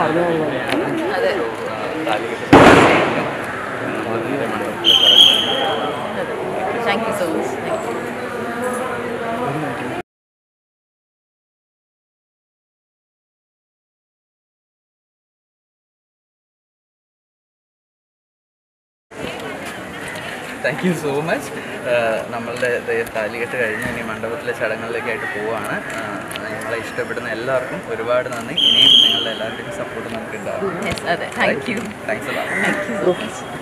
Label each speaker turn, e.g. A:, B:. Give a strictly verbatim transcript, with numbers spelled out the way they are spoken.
A: അതെ thank you so much.
B: Thank you so much. നമ്മളുടെ താലികെട്ട് കഴിഞ്ഞ് ഇനി മണ്ഡപത്തിലെ ചടങ്ങുകളിലേക്കായിട്ട് പോവുകയാണ്. ഞങ്ങളെ ഇഷ്ടപ്പെടുന്ന എല്ലാവർക്കും ഒരുപാട് നന്ദി. ഇനിയും നിങ്ങളുടെ എല്ലാവരുടെയും സപ്പോർട്ട് നമുക്ക് ഉണ്ടാവും.
A: അതെ താങ്ക് യു
B: താങ്ക്സ് എല്ലാം.
A: Thank you so much.